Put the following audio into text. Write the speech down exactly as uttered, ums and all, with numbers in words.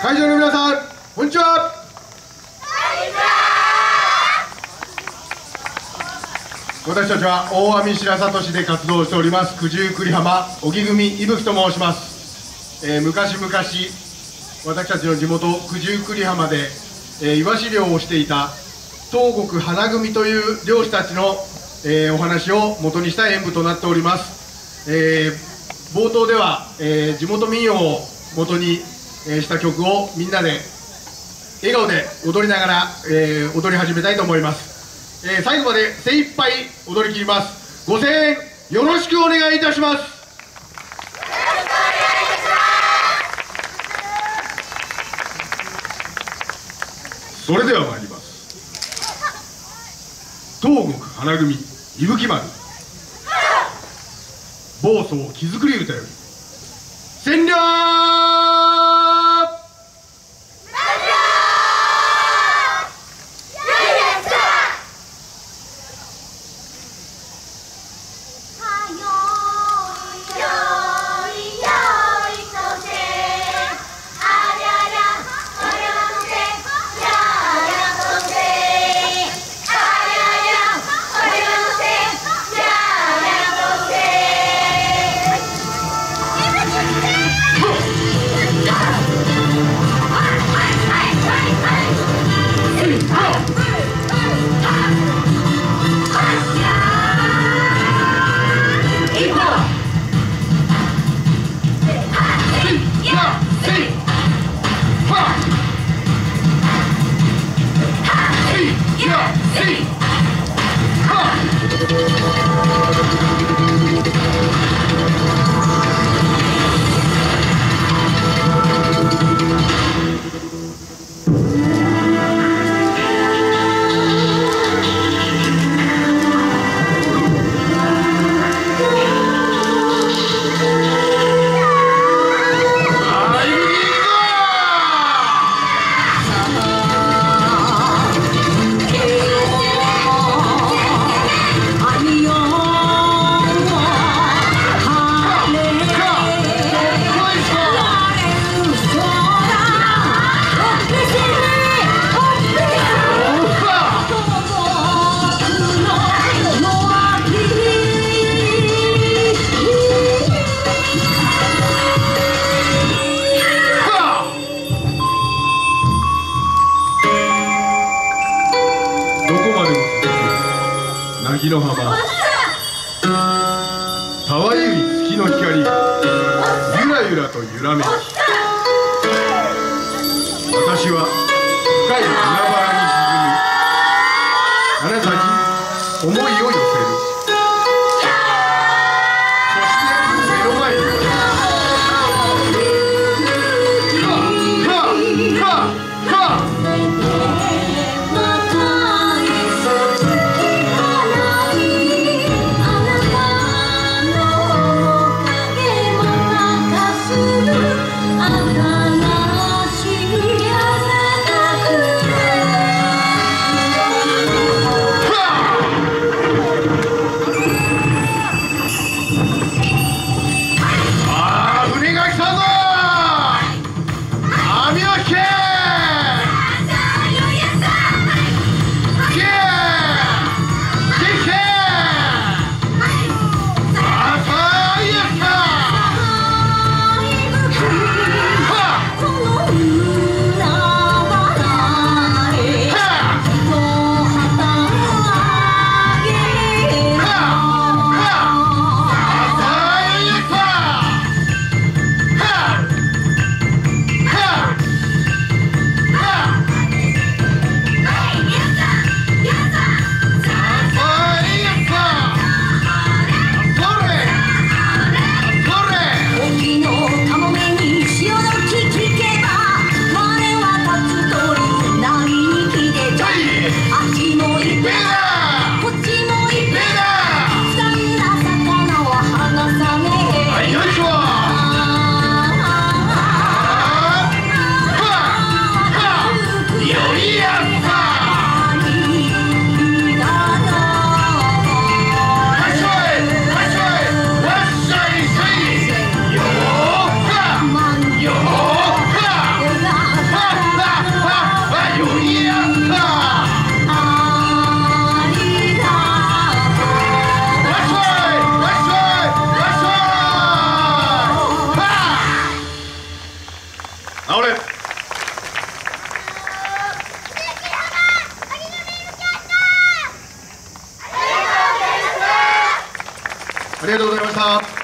会場の皆さん、こんにちは。私たちは大網白里市で活動しております九十九里浜荻組伊吹と申します。えー、昔々私たちの地元九十九里浜で、えー、イワシ漁をしていた東国花組という漁師たちの、えー、お話を元にした演舞となっております。えー、冒頭では、えー、地元民謡を元に、えー、した曲をみんなで笑顔で踊りながら、えー、踊り始めたいと思います。えー、最後まで精一杯踊り切ります。ご声援よろしくお願いいたします。それでは参ります。東国花組伊吹丸房総木造り歌より千両渚の浜たわゆい月の光がゆらゆらと揺らめき、私は深い海原に沈みあなたに思いを寄せる。そして目の前にはははは直れ。ありがとうございました。